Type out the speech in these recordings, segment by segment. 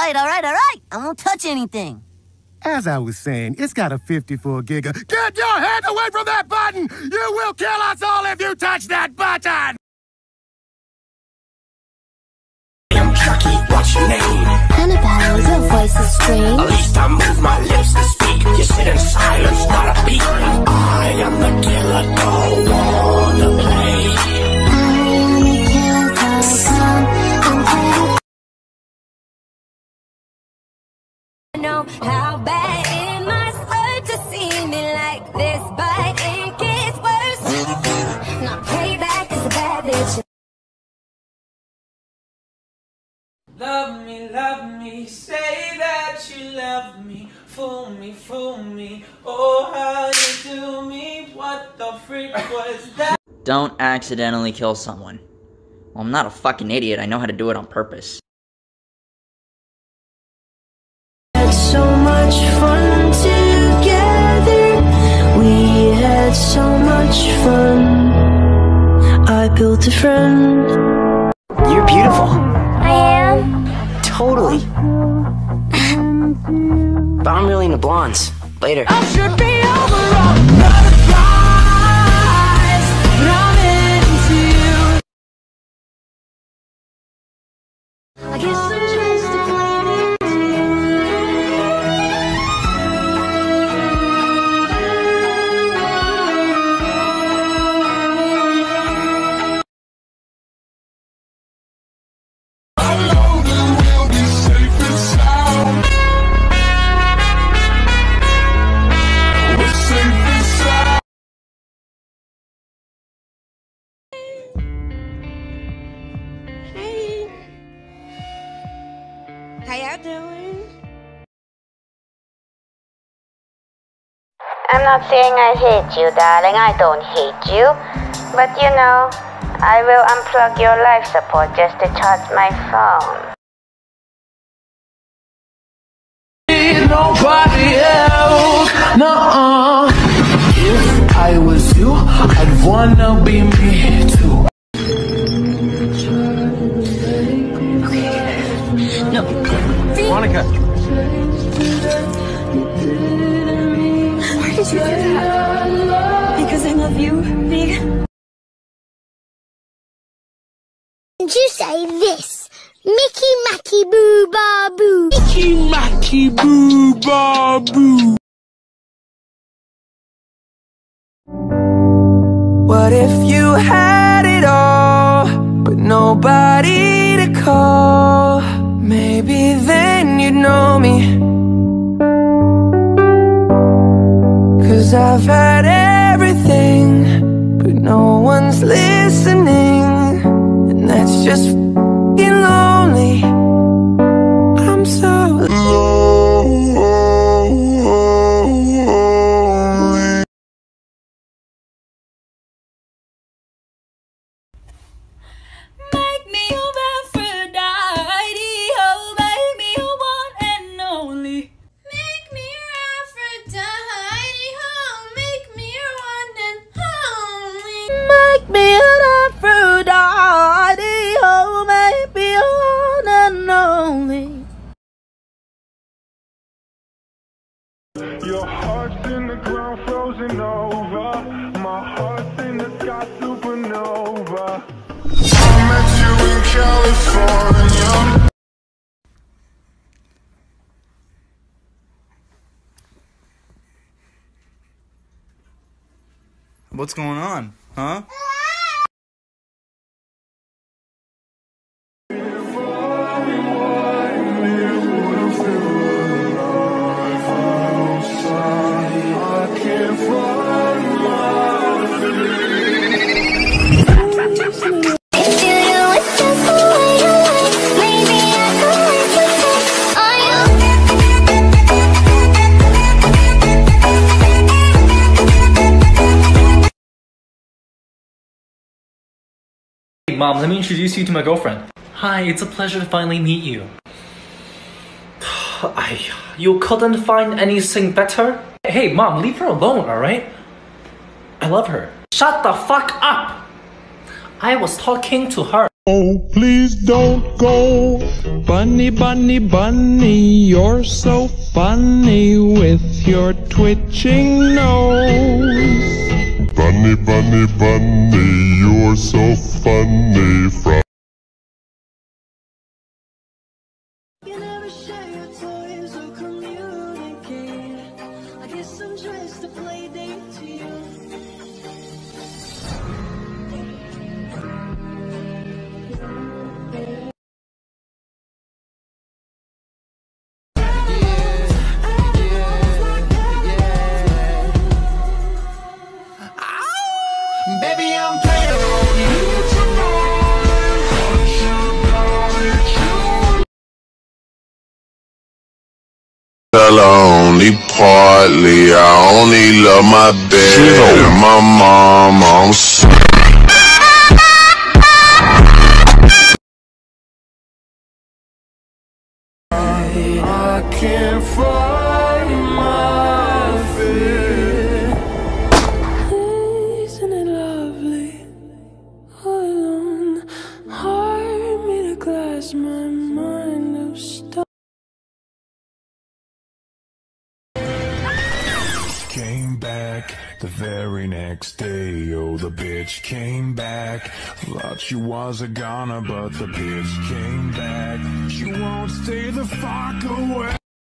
right, all right, all right. I won't touch anything. As I was saying, it's got a 54 giga. Get your hand away from that button! You will kill us all if you touch that button! I'm Chucky, what's your name? Annabelle, your voice is strange. At least I move my lips to speak. You sit in silence, not a beat. I am the killer doll, wanna play. I am the killer doll, come and play. I know how bad it must hurt to see me like this, but it gets worse. Now payback is a bad bitch. Love me, say that you love me. Fool me, oh how you do me. What the freak was that? Don't accidentally kill someone. Well, I'm not a fucking idiot, I know how to do it on purpose. So much fun together. We had so much fun. I built a friend. You're beautiful. I am? Totally. But I'm really into blondes. Later. I should be over all the guys, but I'm into you. I guess I'm just a planet. How y'all doing? I'm not saying I hate you, darling. I don't hate you. But you know, I will unplug your life support just to charge my phone. Nobody else, nuh-uh. If I was you, I'd wanna be me too. No. Monica! Why did you do that? Because I love you, Vig. Did you say this? Mickey Macky Boo Ba Boo. Mickey Macky Boo Ba Boo. What if you had it all, but nobody to call? Maybe then you'd know me. 'Cause I've had everything, but no one's listening. And that's just f***ing lonely. I'm so lonely. Make me your Aphrodite, oh, make me your one and only. Make me your Aphrodite, oh, make me your one and only. Make me an Aphrodite, oh, make me your one and only. Your heart's in the ground frozen over. My heart's in the sky supernova. I met you in California. What's going on, huh? Hey Mom, let me introduce you to my girlfriend. Hi, it's a pleasure to finally meet you. You couldn't find anything better? Hey Mom, leave her alone, alright? I love her. Shut the fuck up! I was talking to her. Oh, please don't go. Bunny, bunny, bunny, you're so funny with your twitching nose. Bunny, bunny, bunny, you're so funny from... You never share your toys or communicate. I guess I'm just a play date to you. Baby, I'm playing on you Only partly, I only love my bed and my mom. I'm sorry. I can't find my feet. Isn't it lovely? All alone, heart made of glass, my mind of stone. Came back the very next day. Oh, the bitch came back. Thought she was a goner, but the bitch came back. She won't stay the fuck away.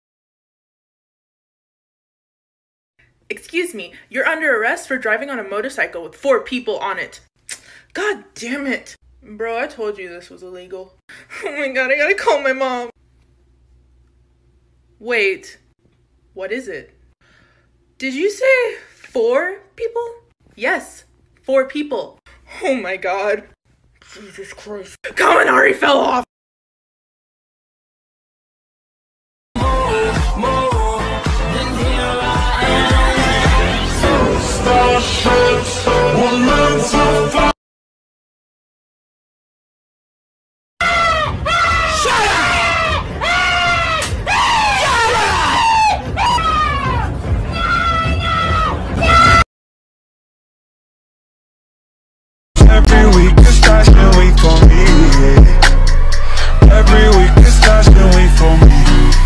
Excuse me, you're under arrest for driving on a motorcycle with 4 people on it. God damn it. Bro, I told you this was illegal. Oh my god, I gotta call my mom. Wait, what is it? Did you say 4 people? Yes, 4 people. Oh my god. Jesus Christ. Kaminari fell off! Starships, one man so far. Every week is fashion week for me. Every week is fashion week for me.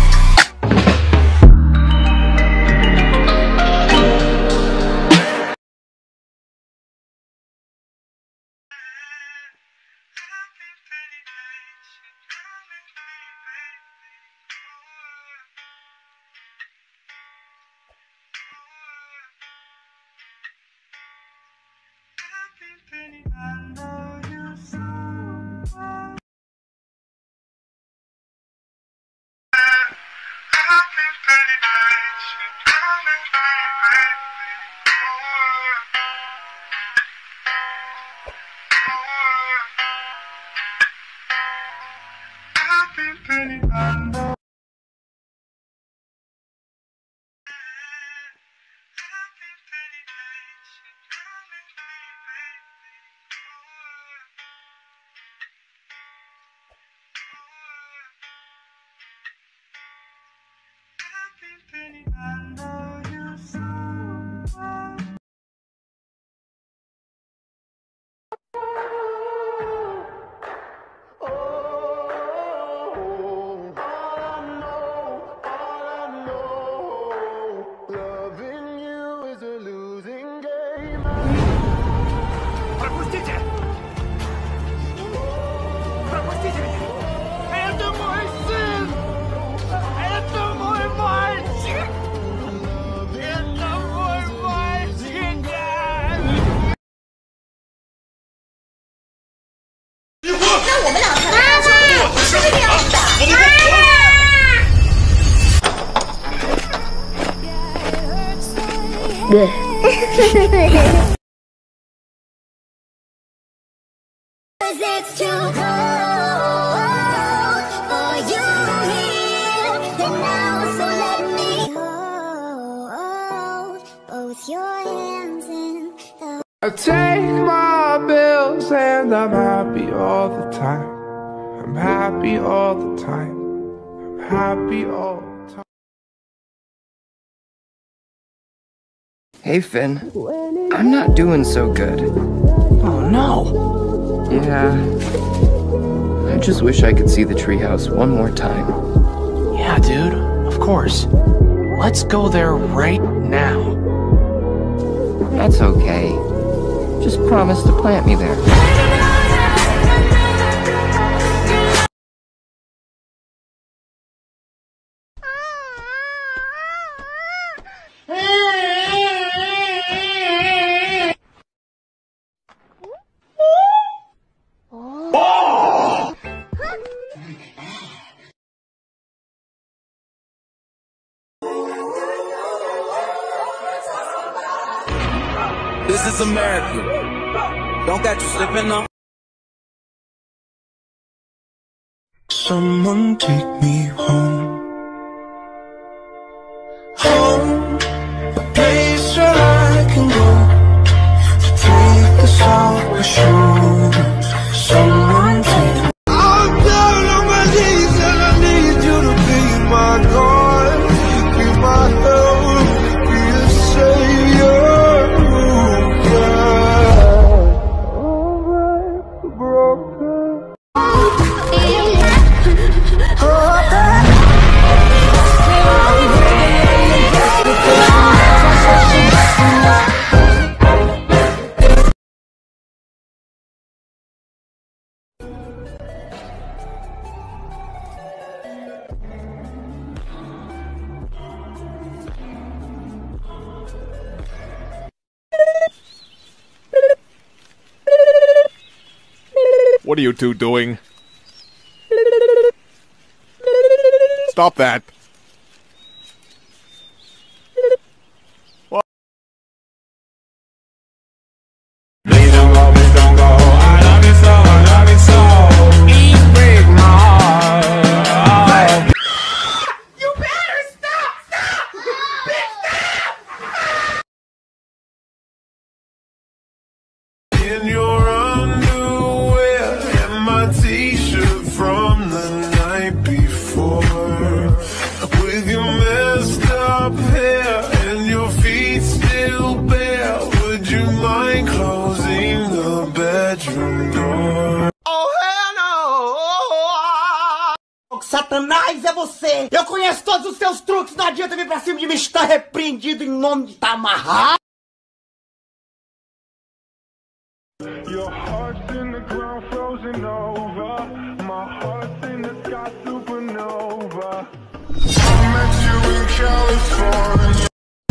It's too cold for you here and now, so let me hold both your hands in the... I take my bills and I'm happy all the time. I'm happy all the time. I'm happy all the time. Hey Finn, I'm not doing so good. Oh no. Yeah. I just wish I could see the treehouse one more time. Yeah, dude. Of course. Let's go there right now. That's okay. Just promise to plant me there. This is America. Don't get you slipping up. Someone take me home. Home, a place where I can go to take this off my shoulders. Someone take me. I'm down on my knees and I need you to be my God, be my help, be a savior. What are you two doing? Stop that! What? Please don't go, please don't go. I love you so, I love you so. Please break my heart. You better stop! Stop! Bitch, stop! In your underwear and my t-shirt from the night before, with your messed up hair and your feet still bare, would you mind closing the bedroom door? Oh, hell no! Satanás é você! Eu conheço todos os seus truques, não adianta vir pra cima de mim, está repreendido em nome de Tamarra! Your heart's in the ground frozen over. My heart's in the sky supernova. I met you in California.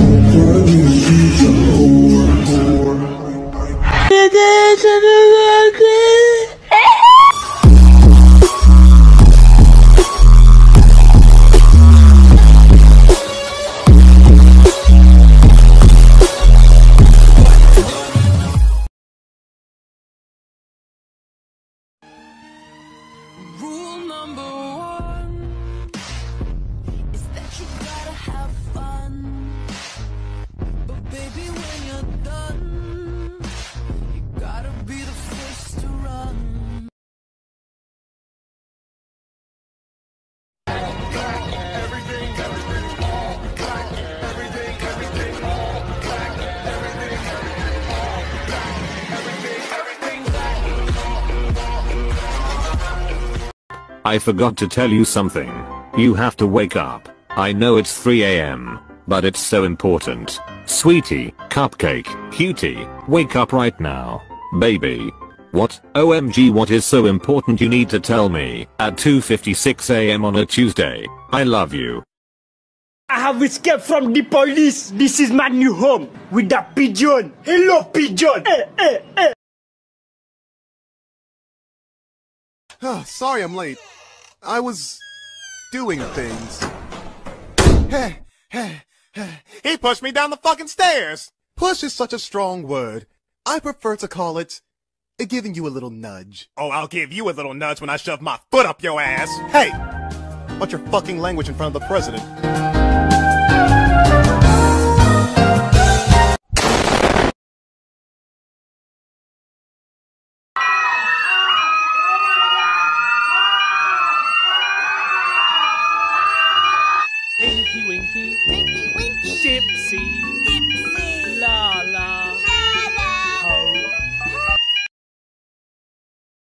Rule number one is that you gotta have fun. But baby, when you're done, you gotta be the first to run. I forgot to tell you something. You have to wake up. I know it's 3 AM, but it's so important. Sweetie, cupcake, cutie, wake up right now. Baby. What? OMG, what is so important you need to tell me at 2:56 AM on a Tuesday? I love you. I have escaped from the police. This is my new home with the pigeon. Hello, pigeon. Sorry I'm late. I was doing things. He pushed me down the fucking stairs! Push is such a strong word. I prefer to call it giving you a little nudge. Oh, I'll give you a little nudge when I shove my foot up your ass. Hey! Watch your fucking language in front of the president. Tinky Winky, Tinky Winky, Dipsy, Dipsy, La La.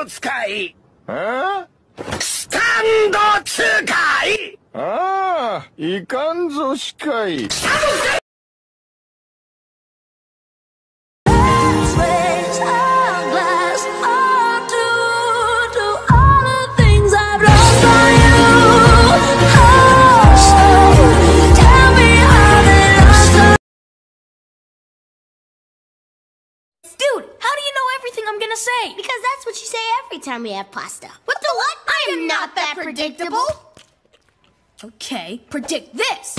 ド使い。スタンド使い。ああ、いかんぞしかい。 Dude, how do you know everything I'm gonna say? Because that's what you say every time we have pasta. What the what? I am not that predictable. Okay, predict this.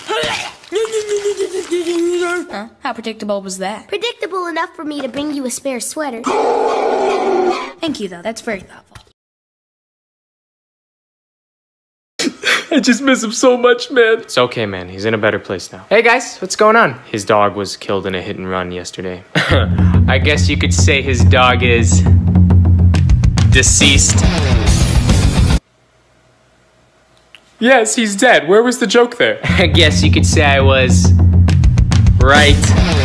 Huh? How predictable was that? Predictable enough for me to bring you a spare sweater. Thank you, though. That's very thoughtful. I just miss him so much, man. It's okay, man. He's in a better place now. Hey, guys. What's going on? His dog was killed in a hit and run yesterday. I guess you could say his dog is deceased. Yes, he's dead. Where was the joke there? I guess you could say I was right.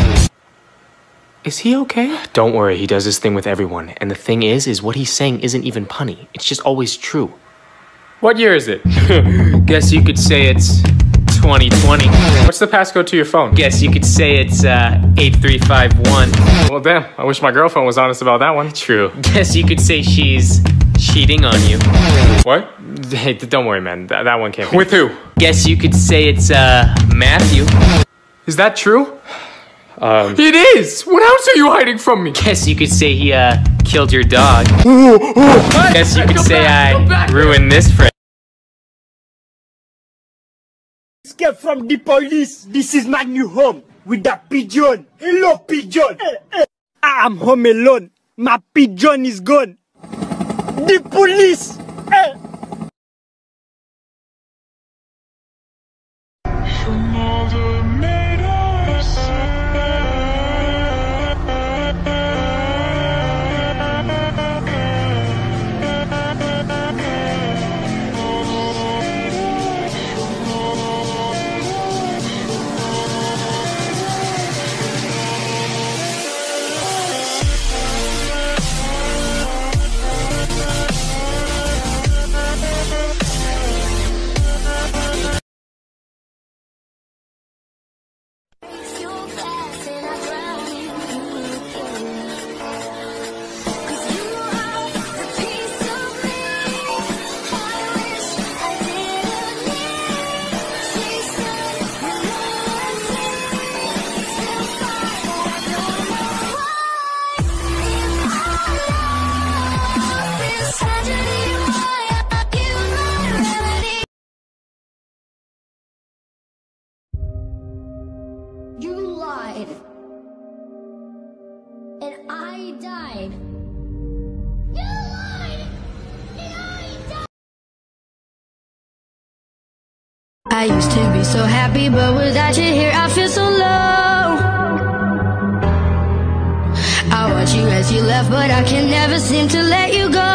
Is he okay? Don't worry. He does this thing with everyone. And the thing is what he's saying isn't even punny. It's just always true. What year is it? Guess you could say it's 2020. What's the passcode to your phone? Guess you could say it's 8351. Well, damn. I wish my girlfriend was honest about that one. True. Guess you could say she's cheating on you. What? Hey, don't worry, man. That one can't be. With who? Guess you could say it's Matthew. Is that true? It is! What else are you hiding from me? Guess you could say he killed your dog. Guess you could say I ruined this friend. Escape from the police. This is my new home with that pigeon. Hello, pigeon. I'm home alone. My pigeon is gone. The police. And I died. You lied! And I died! I used to be so happy, but without you here, I feel so low. I watch you as you left, but I can never seem to let you go.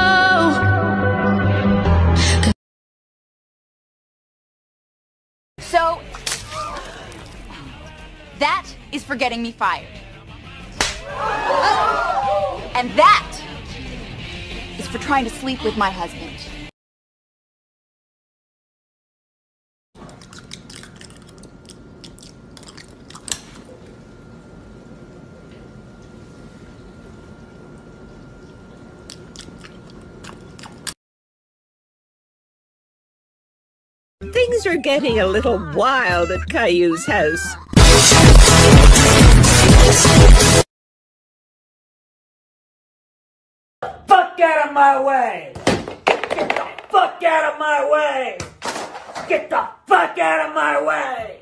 So, that is for getting me fired. And that is for trying to sleep with my husband. Things are getting a little wild at Caillou's house. Fuck out of my way! Get the fuck out of my way! Get the fuck out of my way!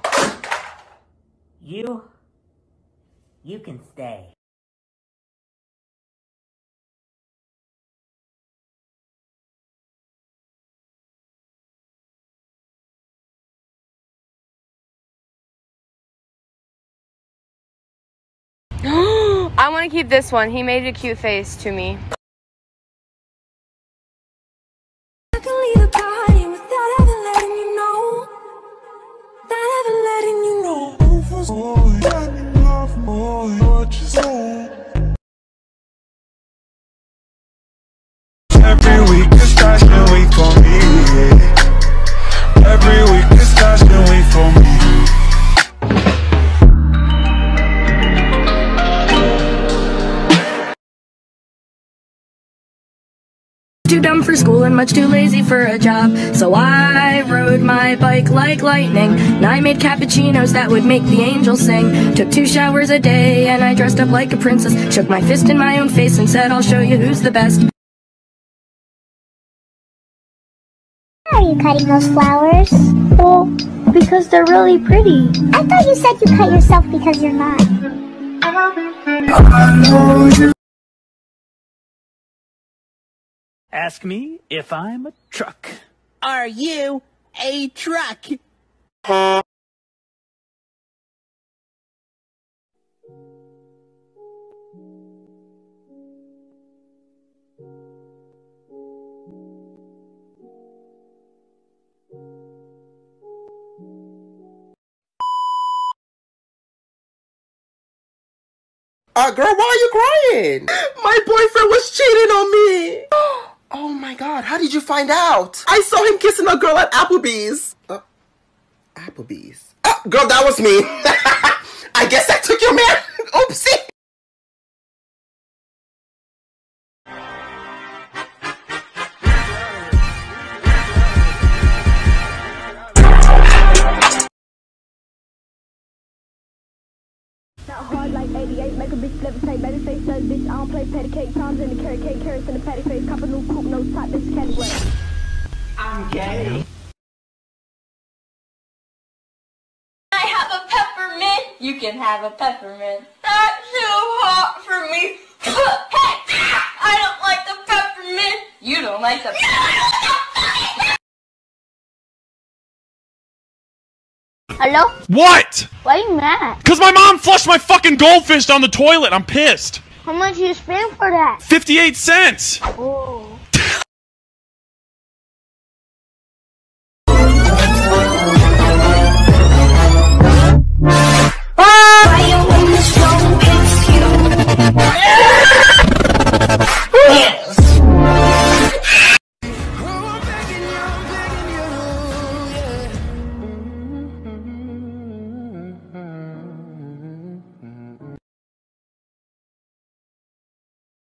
You can stay. I want to keep this one. He made a cute face to me. I can leave the party without ever letting you know. Without ever letting you know. Love more, what you say. too dumb for school and much too lazy for a job. So I rode my bike like lightning, and I made cappuccinos that would make the angels sing. Took 2 showers a day and I dressed up like a princess, shook my fist in my own face and said, I'll show you who's the best. Why are you cutting those flowers? Well, because they're really pretty. I thought you said you cut yourself because you're not. Ask me if I'm a truck. Are you a truck? Girl, why are you crying? My boyfriend was cheating on me. Oh my god, how did you find out? I saw him kissing a girl at Applebee's. Applebee's? Oh, girl, that was me. I guess I took your man. Oopsie. Hard like 88, make a bitch levitate, baby face does bitch. I don't play patty cake, times in the carrot cake, carrots in the patty face, cop a new coupe, no top, bitch, Cadillac. I'm gay. I have a peppermint. You can have a peppermint. That's too hot for me. I don't like the peppermint. You don't like the peppermint. Hello? What? Why are you mad? Cause my mom flushed my fucking goldfish down the toilet. I'm pissed. How much you spend for that? 58 cents. Oh.